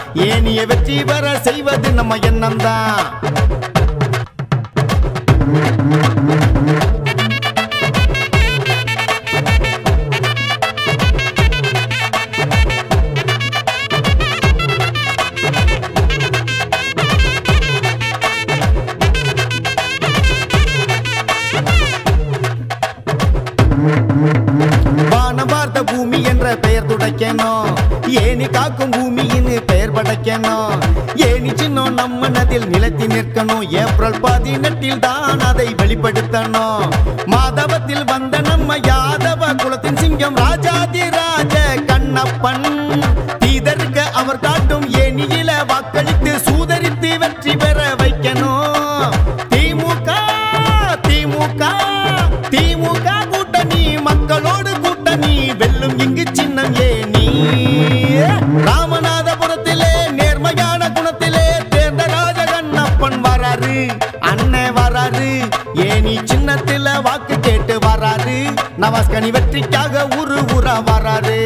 ஏனிய வெற்றி பெற செய்வது நம்ம எண்ணம்தான். பூமி என்ற பெயர் துடைக்கணும், ஏனி காக்கும் பூமியின் பெயர் படைக்கணும். ஏனி சின்னம் நம்ம நதில் நிலத்தி நிற்கணும், ஏப்ரல் 18 தான் அதை வெளிப்படுத்தணும். மாதவத்தில் வந்த நம்ம யாதவ குலத்தின் சிங்கம் ராஜாதி ராஜ கண்ணப்பன். தீதர்க்க அவர் காட்டும் ஏனியில வாக்களித்து சூதரித்து வெற்றி பெற வைக்கணும். திமுக திமுக திமுக கூட்டணி மக்களோடு கூட்டணி வெல்லும் இங்கு சின்னம் ஏனி. ராமநாதபுரத்திலே நேர்மையான குணத்திலே தேர்ந்த ராஜ கண்ணப்பன் வராரு, அண்ணன் வராரு. ஏனி சின்னத்தில வாக்கு கேட்டு வராரு, நவாஸ்கனி வெற்றிக்காக ஊரா வராரு.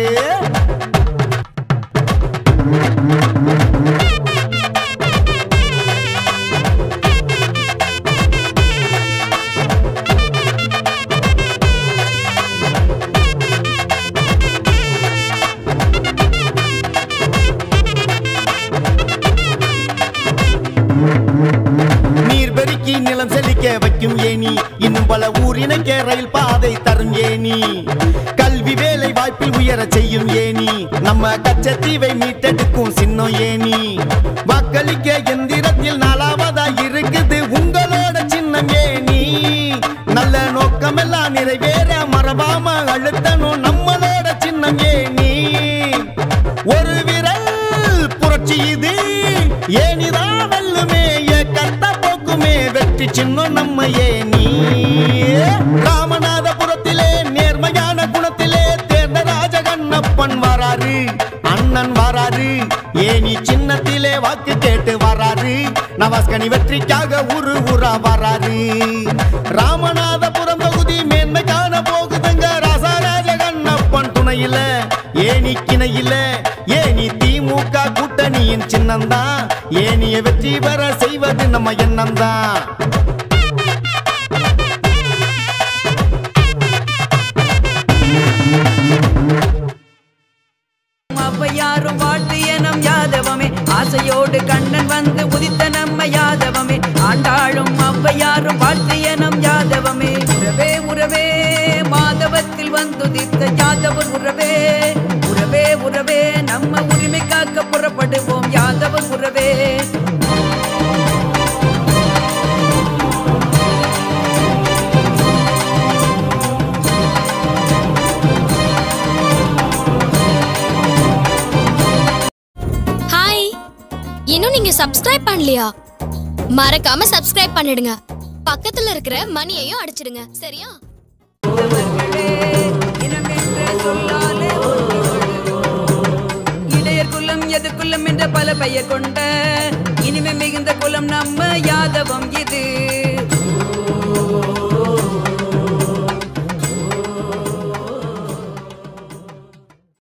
நிலம் செழிக்க வைக்கும் ஏனி, இன்னும் பல ஊரினக்க ரயில் பாதை தரும் ஏனி. கல்வி வேலை வாய்ப்பில் உயர செய்யும் ஏனி, நம்ம கச்சத்தீவை மீட்டெடுக்கும் சின்னம் ஏனி. வாக்களிக்க எந்திரத்தில் 4வதா இருக்குது உங்களோட சின்னம் ஏனி. நல்ல நோக்கமெல்லாம் நிறைவேற மறவாம அழுத்தணும் நம்மளோட சின்னம் ஏனி. ஒரு விரல் புரட்சி இது ஏனிதான் வெல்லுமே, ஏக்கத்த போக்குமே வெற்றி சின்னம் நம்ம ஏனி. ராமநாதபுரத்திலே நேர்மையான குணத்திலே தேர்ந்த ராஜ கண்ணப்பன் வராரு, அண்ணன் வராரு. ஏனி சின்னத்திலே வாக்கு கேட்டு வராரு, நவாஸ்கனி வெற்றிக்காக ஊரா வராரு. ராமநாதபுரம் தொகுதி மேன்மை காண போகுதுங்க ராசராஜ கண்ணப்பன் துணையில ஏனி கிணையில. ஏனி திமுக கூட்டணியின் சின்னம்தான், ஏனிய வெற்றி பெற செய்வது நம்ம எண்ணம்தான். யாரும் வாழ்த்திய நம் யாதவமே, ஆசையோடு கண்ணன் வந்து உதித்த நம்ம யாதவமே. ஆண்டாளும் ஔவையாரும் வாழ்த்திய நம் யாதவமே. உறவே உறவே மாதவத்தில் வந்துதித்த யாதவர் உறவே. உறவே உறவே நம்ம உரிமை காக்க புறப்படுவோம் யாதவர் உறவே. இன்னும் நீங்க சப்ஸ்கிரைப் பண்ணலையா? மறக்காம சப்ஸ்கிரைப் பண்ணிடுங்க, பக்கத்துல இருக்கிற மணியையும் அடிச்சிடுங்க, சரியா? இளையர் குலம் எது குலம் என்ற பல பெயர் கொண்ட இனிமே மிகுந்த குலம் நம்ம யாதவம் இது.